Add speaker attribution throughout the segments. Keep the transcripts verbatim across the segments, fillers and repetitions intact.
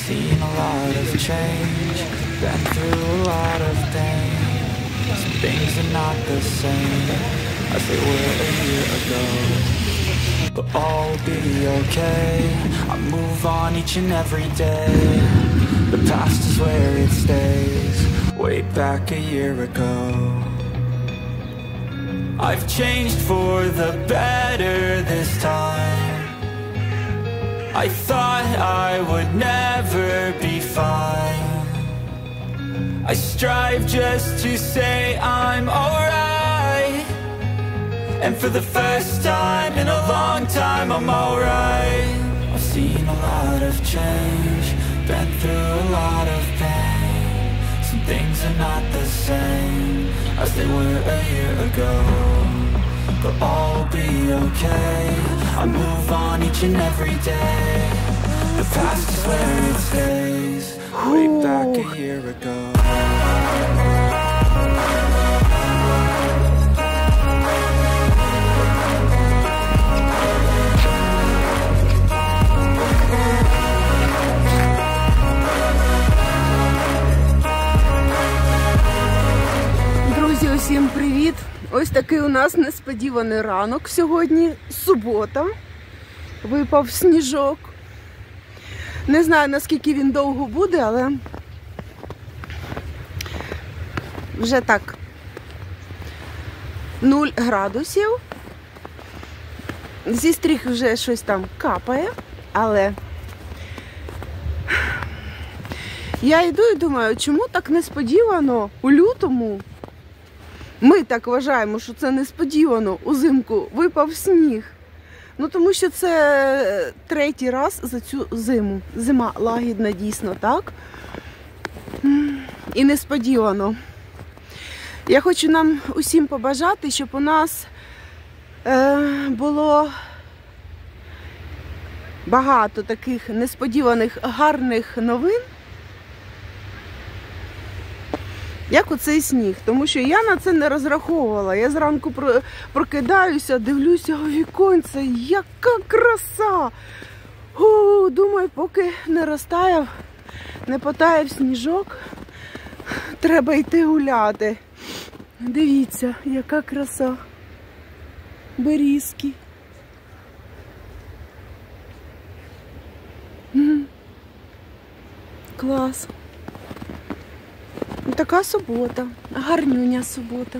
Speaker 1: seen a lot of change, been through a lot of pain. Some things are not the same as they were a year ago, but all will be okay. I move on each and every day. The past is where it stays, way back a year ago. I've changed for the better this time. I thought I would never be fine. I strive just to say I'm alright, and for the first time in a long time I'm alright. I've seen a lot of change, been through a lot of pain. Some things are not the same as they were a year ago, but all will be okay. I move on each and every day. The past is where it stays, way back a year ago.
Speaker 2: Друзі, усім привіт! Ось такий у нас несподіваний ранок сьогодні, субота. Випав сніжок. Не знаю, наскільки він довго буде, але вже так нуль градусів. Зі стріх вже щось там капає, але я йду і думаю, чому так несподівано у лютому, ми так вважаємо, що це несподівано, узимку випав сніг. Ну, тому що це третій раз за цю зиму. Зима лагідна дійсно, так? І несподівано. Я хочу нам усім побажати, щоб у нас е, було багато таких несподіваних гарних новин, як оцей сніг. Тому що я на це не розраховувала. Я зранку прокидаюся, дивлюся у віконце, яка краса! О, думаю, поки не розтаяв, не потаяв сніжок, треба йти гуляти. Дивіться, яка краса. Берізки. Клас. Така субота, гарнюня субота.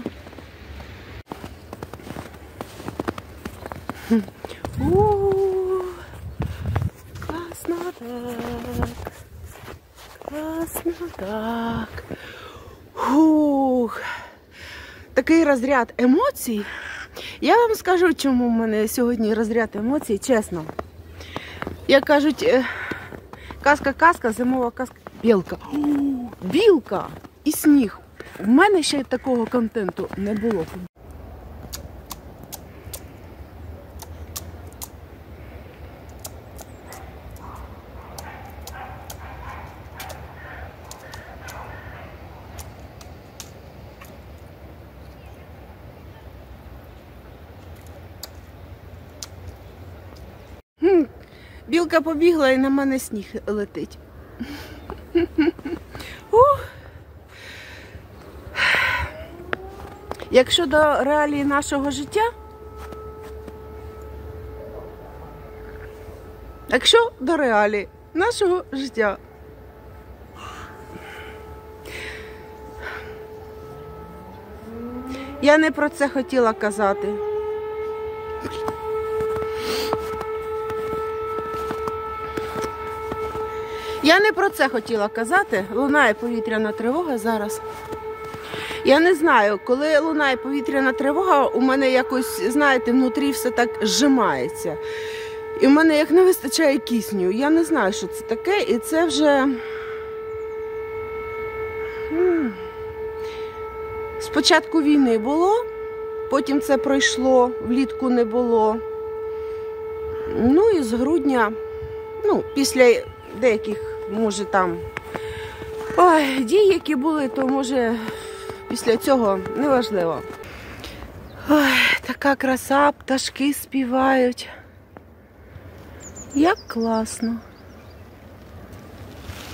Speaker 2: О, класно так, класно так. Ух, такий розряд емоцій. Я вам скажу, чому в мене сьогодні розряд емоцій, чесно. Як кажуть, казка-казка, зимова казка, білка. О, білка! І сніг. У мене ще такого контенту не було. Хм. Білка побігла і на мене сніг летить. Ух. Якщо до реалії нашого життя, якщо до реалії нашого життя, я не про це хотіла казати. Я не про це хотіла казати. Лунає повітряна тривога зараз. Я не знаю, коли лунає повітряна тривога, у мене якось, знаєте, внутрі все так зжимається. І в мене як не вистачає кисню. Я не знаю, що це таке, і це вже... Спочатку війни було, потім це пройшло, влітку не було. Ну і з грудня, ну, після деяких, може там, ой, дій, які були, то може... Після цього неважливо. Ой, така краса, пташки співають. Як класно.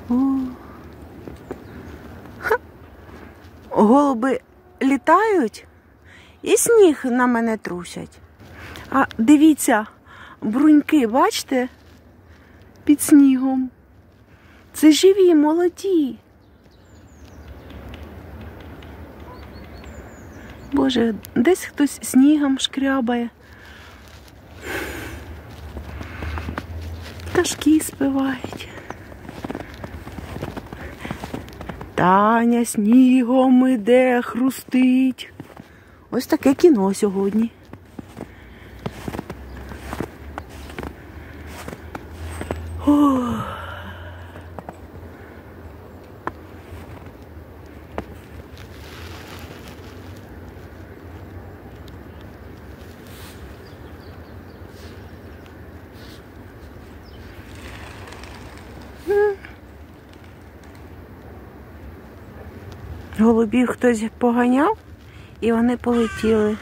Speaker 2: Голуби літають і сніг на мене трусять. А дивіться, бруньки, бачите, під снігом. Це живі, молоді. Боже, десь хтось снігом шкрябає. Пташки співають. Таня снігом іде, хрустить. Ось таке кіно сьогодні. Ох. Голубів хтось поганяв, і вони полетіли.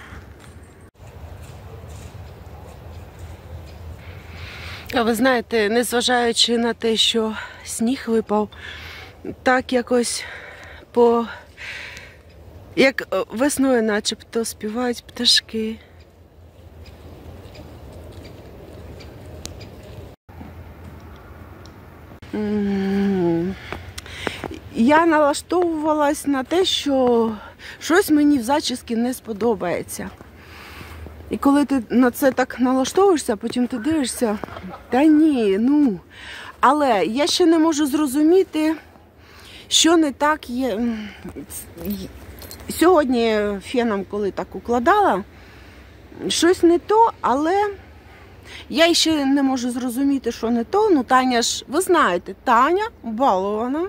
Speaker 2: А ви знаєте, незважаючи на те, що сніг випав, так якось по... як весною начебто співають пташки. Я налаштовувалась на те, що щось мені в зачісці не сподобається. І коли ти на це так налаштовуєшся, потім ти дивишся, та ні, ну. Але я ще не можу зрозуміти, що не так є. Сьогодні феном, коли так укладала, щось не то, але я ще не можу зрозуміти, що не то. Ну, Таня ж, ви знаєте, Таня балована.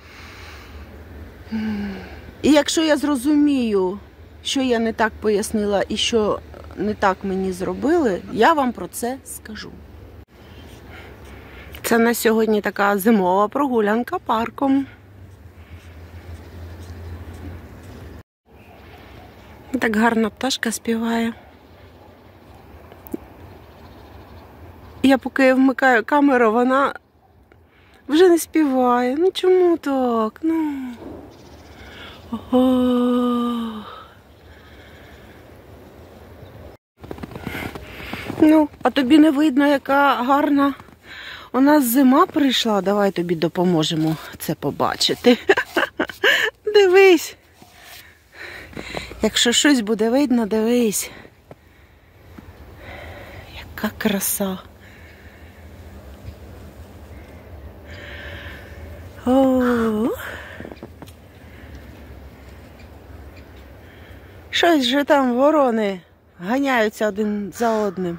Speaker 2: І якщо я зрозумію, що я не так пояснила і що не так мені зробили, я вам про це скажу. Це на сьогодні така зимова прогулянка парком. Так гарно пташка співає. Я поки вмикаю камеру, вона вже не співає. Ну чому так? Ну... Ого. Ну, а тобі не видно, яка гарна у нас зима прийшла. Давай тобі допоможемо це побачити. Дивись. Якщо щось буде видно, дивись. Яка краса. О. Щось же там ворони ганяються один за одним.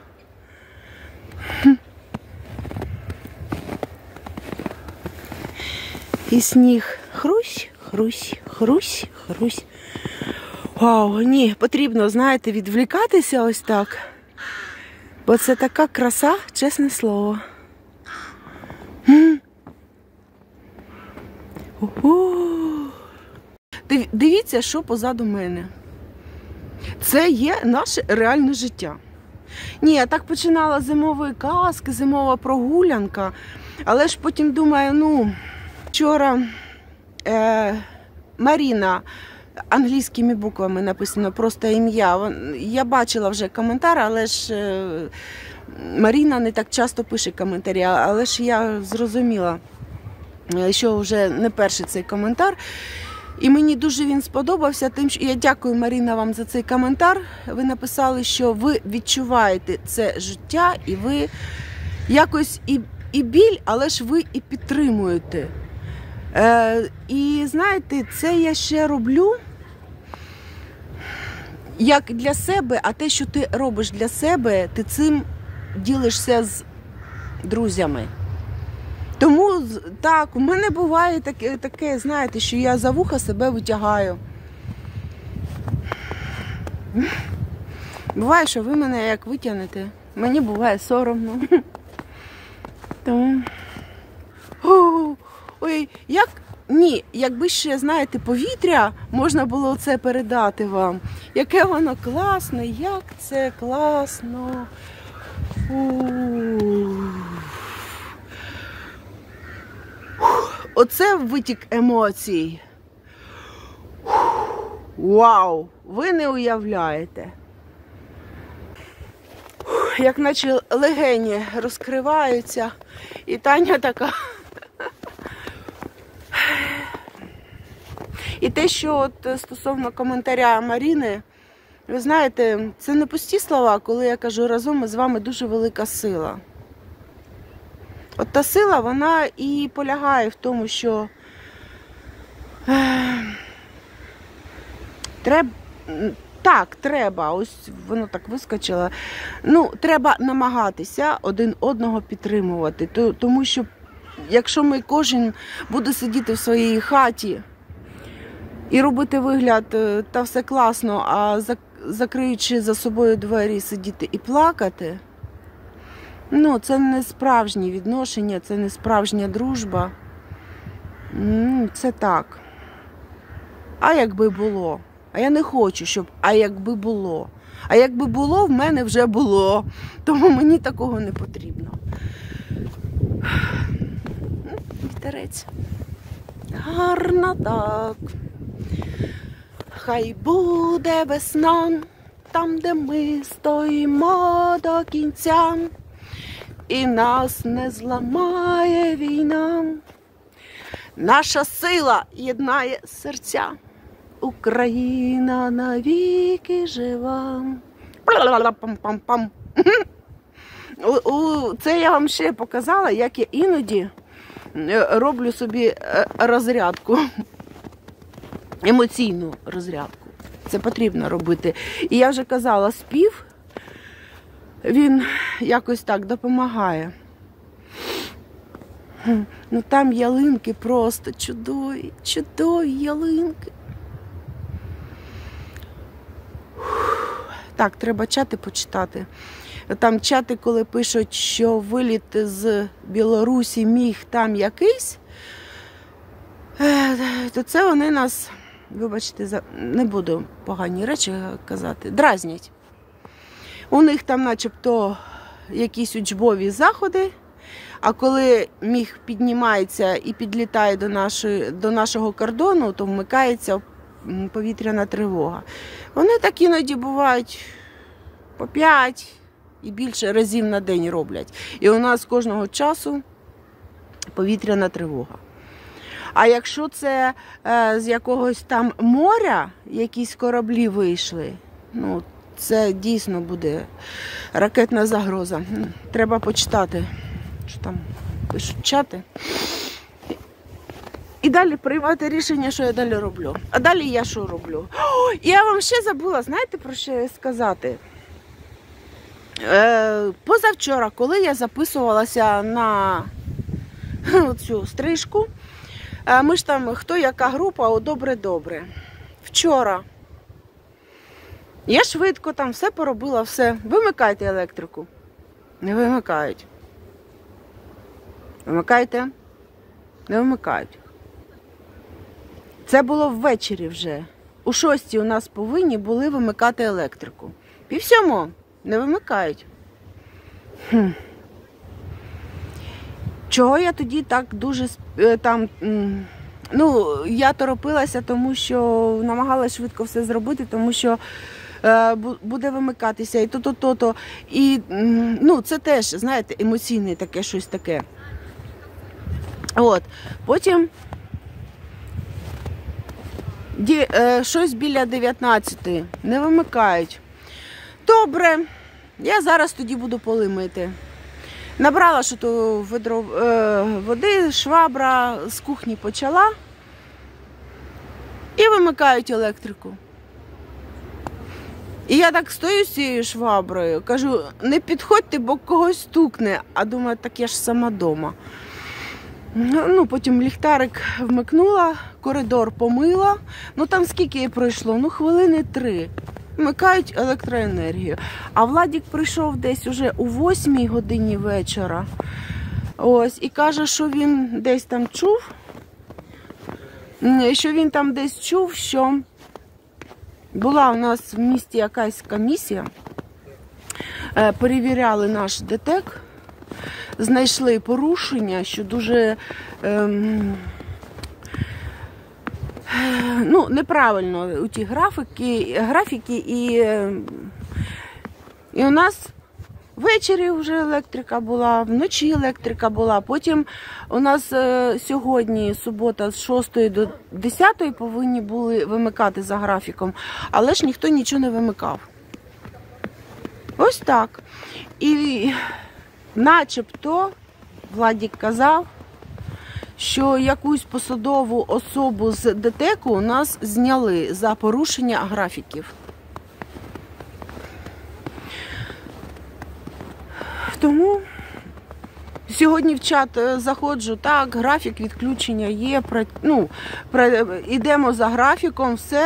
Speaker 2: І сніг хрусь, хрусь, хрусь, хрусь. Вау, ні, потрібно, знаєте, відвлікатися ось так. Бо це така краса, чесне слово. Дивіться, що позаду мене. Це є наше реальне життя. Ні, я так починала зимової казки, зимова прогулянка, але ж потім думаю, ну, вчора е, Маріна, англійськими буквами написано просто ім'я. Я бачила вже коментар, але ж е, Маріна не так часто пише коментарі, але ж я зрозуміла, що вже не перший цей коментар. І мені дуже він сподобався тим, що я дякую, Маріна, вам за цей коментар. Ви написали, що ви відчуваєте це життя і ви якось і, і біль, але ж ви і підтримуєте. Е, і знаєте, це я ще роблю як для себе, а те, що ти робиш для себе, ти цим ділишся з друзями. Тому, так, у мене буває таке, таке, знаєте, що я за вуха себе витягаю. Буває, що ви мене як витягнете. Мені буває соромно. Тому... О, ой, як... Ні, якби ще, знаєте, повітря можна було це передати вам. Яке воно класне, як це класно. У-у-у. оце витік емоцій. Вау! Ви не уявляєте. Як наче легені розкриваються. І Таня така. І те, що от стосовно коментаря Маріни, ви знаєте, це не пусті слова, коли я кажу, разом із вами дуже велика сила. От та сила, вона і полягає в тому, що треба, так, треба, ось воно так вискочило, ну, треба намагатися один одного підтримувати, тому що якщо ми кожен буде сидіти в своїй хаті і робити вигляд, та все класно, а закриючи за собою двері, сидіти і плакати, ну, це не справжні відношення, це не справжня дружба. Це так. А якби було? А я не хочу, щоб а якби було. А якби було, в мене вже було. Тому мені такого не потрібно. Вітерець. Гарно так. Хай буде весна, там, де ми стоїмо до кінця. І нас не зламає війна. Наша сила єднає серця. Україна навіки жива. Пам-пам-пам. Це я вам ще показала, як я іноді роблю собі розрядку. Емоційну розрядку. Це потрібно робити. І я вже казала, спів, він якось так допомагає. Ну там ялинки просто чудові, чудові ялинки. Так, треба чати почитати. Там чати, коли пишуть, що виліт з Білорусі міг там якийсь, то це вони нас, вибачте, не буду погані речі казати, дразнять. У них там начебто якісь учбові заходи, а коли міг піднімається і підлітає до, нашої, до нашого кордону, то вмикається повітряна тривога. Вони так іноді бувають по п'ять і більше разів на день роблять. І у нас кожного часу повітряна тривога. А якщо це е, з якогось там моря, якісь кораблі вийшли, ну, це дійсно буде ракетна загроза. Треба почитати, що там пишуть чати. І далі приймати рішення, що я далі роблю. А далі я що роблю? О, я вам ще забула, знаєте, про що сказати? Е, позавчора, коли я записувалася на цю стрижку, е, ми ж там, хто яка група, о, добре-добре. Вчора я швидко там все поробила, все. Вимикайте електрику. Не вимикають. Вимикайте? Не вимикають. Це було ввечері вже. У шостій у нас повинні були вимикати електрику. Пів сьомого не вимикають. Хм. Чого я тоді так дуже там... Ну, я торопилася, тому що намагалася швидко все зробити, тому що е, буде вимикатися і то-то, то-то. І, ну, це теж, знаєте, емоційне таке, щось таке. От. Потім ді, е, щось біля дев'ятнадцятої не вимикають. Добре, я зараз тоді буду поли мити. Набрала що то ведро е, води, швабра з кухні почала і вимикають електрику. І я так стою з цією шваброю, кажу, не підходьте, бо когось стукне, а думаю, так я ж сама дома. Ну, потім ліхтарик вмикнула, коридор помила, ну там скільки пройшло, ну хвилини три. Вмикають електроенергію. А Владик прийшов десь уже у восьмій годині вечора. Ось, і каже, що він десь там чув, що він там десь чув, що була у нас в місті якась комісія, перевіряли наш ДТЕК, знайшли порушення, що дуже ем, ну, неправильно у ті графіки, графіки і, і у нас ввечері вже електрика була, вночі електрика була. Потім у нас е, сьогодні, субота, з шостої до десятої повинні були вимикати за графіком, але ж ніхто нічого не вимикав. Ось так. І начебто Владик казав, що якусь посадову особу з ДТЕКу у нас зняли за порушення графіків. Тому сьогодні в чат заходжу, так, графік відключення є, ну, йдемо за графіком, все.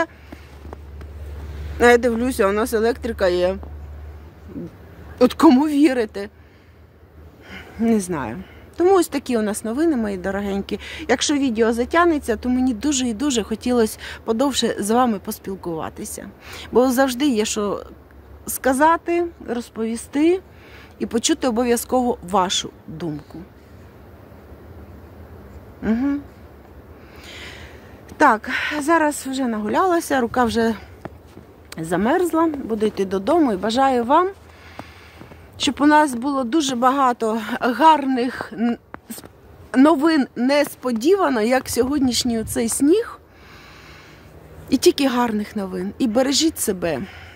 Speaker 2: Я дивлюся, у нас електрика є. От кому вірити? Не знаю. Тому ось такі у нас новини, мої дорогенькі. Якщо відео затягнеться, то мені дуже і дуже хотілося подовше з вами поспілкуватися. Бо завжди є що сказати, розповісти і почути обов'язково вашу думку. Угу. Так, зараз вже нагулялася, рука вже замерзла, буду йти додому і бажаю вам, щоб у нас було дуже багато гарних новин несподівано, як сьогоднішній оцей сніг. І тільки гарних новин. І бережіть себе.